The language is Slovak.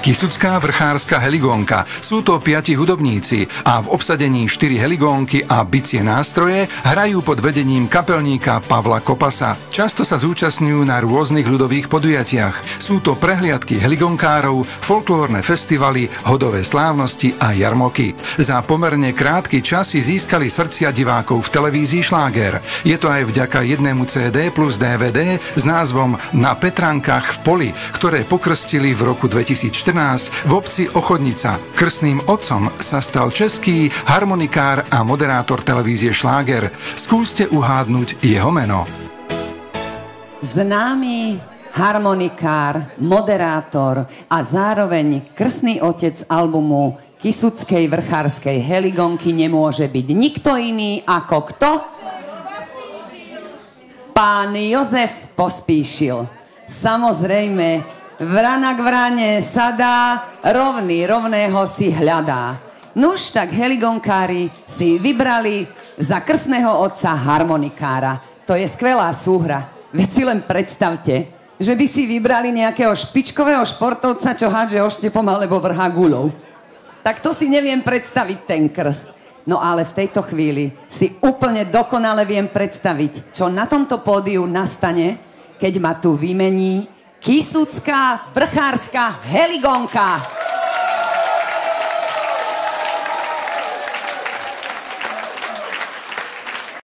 Kysucká vrchárska heligónka. Sú to 5 hudobníci a v obsadení 4 heligónky a bicie nástroje hrajú pod vedením kapelníka Pavla Kopasa. Často sa zúčastňujú na rôznych ľudových podujatiach. Sú to prehliadky heligónkárov, folklórne festivaly, hodové slávnosti a jarmoky. Za pomerne krátky čas si získali srdcia divákov v televízii Šláger. Je to aj vďaka jednému CD plus DVD s názvom Na Petrankách v poli, ktoré pokrstili v roku 2014 v obci Ochodnica. Krstným otcom sa stal český harmonikár a moderátor televízie Šláger. Skúste uhádnuť jeho meno. Známy harmonikár, moderátor a zároveň krstný otec albumu Kysuckej vrchárskej heligónky nemôže byť nikto iný ako kto? Pán Jozef Pospíšil. Samozrejme, vrana k vrane sadá, rovný rovného si hľadá. Nuž tak heligónkári si vybrali za krstného otca harmonikára. To je skvelá súhra. Veď si len predstavte, že by si vybrali nejakého špičkového športovca, čo hádže oštepom alebo vrhá guľou. Tak to si neviem predstaviť ten krst. No ale v tejto chvíli si úplne dokonale viem predstaviť, čo na tomto pódiu nastane, keď ma tu vymení Kysucká vrchárska heligónka.